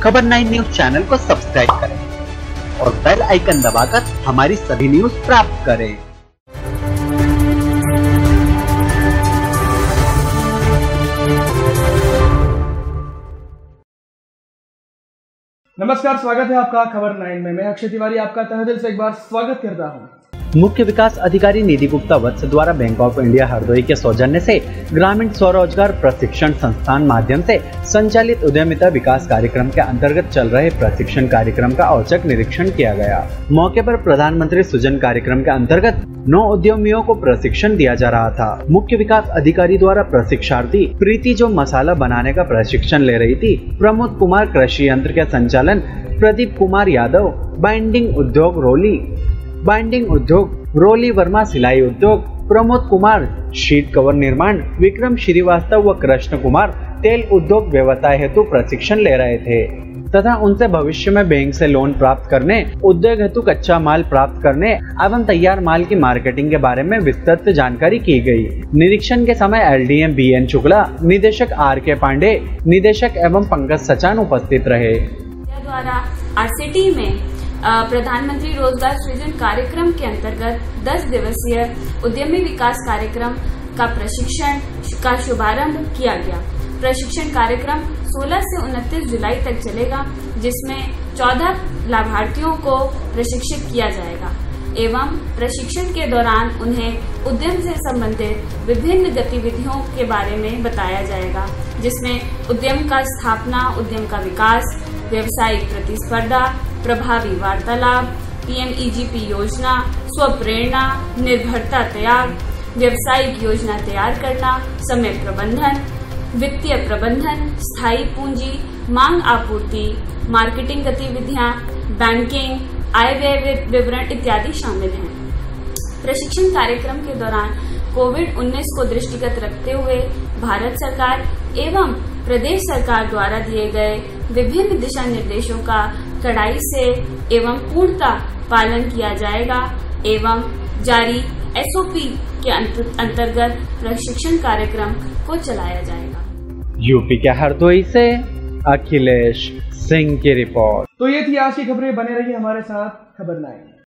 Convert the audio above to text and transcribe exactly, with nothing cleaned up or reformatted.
खबर nine news channel को subscribe करें और बेल आइकन दबाकर हमारी सभी न्यूज प्राप्त करें। नमस्कार, स्वागत है आपका खबर नाइन में। मैं अक्षय तिवारी आपका तहे दिल से एक बार स्वागत करता हूं। मुख्य विकास अधिकारी निधि गुप्ता वत्स द्वारा बैंक ऑफ इंडिया हरदोई के सौजन्य से ग्रामीण स्वरोजगार प्रशिक्षण संस्थान माध्यम से संचालित उद्यमिता विकास कार्यक्रम के अंतर्गत चल रहे प्रशिक्षण कार्यक्रम का औचक निरीक्षण किया गया। मौके पर प्रधानमंत्री सुजन कार्यक्रम के अंतर्गत नौ उद्यमियों को प्रशिक्षण दिया जा रहा था। मुख्य विकास अधिकारी द्वारा प्रशिक्षार्थी प्रीति जो मसाला बनाने का प्रशिक्षण ले रही थी, प्रमोद कुमार कृषि यंत्र के संचालन, प्रदीप कुमार यादव बाइंडिंग उद्योग रोली बाइंडिंग उद्योग रोली वर्मा सिलाई उद्योग, प्रमोद कुमार शीट कवर निर्माण, विक्रम श्रीवास्तव व कृष्ण कुमार तेल उद्योग व्यवसाय हेतु प्रशिक्षण ले रहे थे तथा उनसे भविष्य में बैंक से लोन प्राप्त करने, उद्योग हेतु कच्चा माल प्राप्त करने एवं तैयार माल की मार्केटिंग के बारे में विस्तृत जानकारी की गई। निरीक्षण के समय एलडीएम बी एन शुक्ला, निदेशक आर के पांडे, निदेशक एवं पंकज सचान उपस्थित रहे। द्वारा आरसीटी में प्रधानमंत्री रोजगार सृजन कार्यक्रम के अंतर्गत दस दिवसीय उद्यमी विकास कार्यक्रम का प्रशिक्षण का शुभारंभ किया गया। प्रशिक्षण कार्यक्रम सोलह से उनतीस जुलाई तक चलेगा, जिसमें चौदह लाभार्थियों को प्रशिक्षित किया जाएगा एवं प्रशिक्षण के दौरान उन्हें उद्यम से संबंधित विभिन्न गतिविधियों के बारे में बताया जाएगा, जिसमें उद्यम का स्थापना, उद्यम का विकास, व्यवसायिक प्रतिस्पर्धा, प्रभावी वार्तालाप, पीएमईजीपी योजना, स्वप्रेरणा, निर्भरता त्याग, व्यवसायिक योजना तैयार करना, समय प्रबंधन, वित्तीय प्रबंधन, स्थायी पूंजी, मांग आपूर्ति, मार्केटिंग गतिविधियां, बैंकिंग, आय व्यय विवरण इत्यादि शामिल हैं। प्रशिक्षण कार्यक्रम के दौरान कोविड उन्नीस को दृष्टिगत रखते हुए भारत सरकार एवं प्रदेश सरकार द्वारा दिए गए विभिन्न दिशा निर्देशों का कड़ाई से एवं पूर्णतः पालन किया जाएगा एवं जारी एसओपी के अंतर्गत प्रशिक्षण कार्यक्रम को चलाया जाएगा। यूपी के हरदोई से अखिलेश सिंह की रिपोर्ट। तो ये थी आज की खबरें। बने रहिए हमारे साथ खबर नाइन।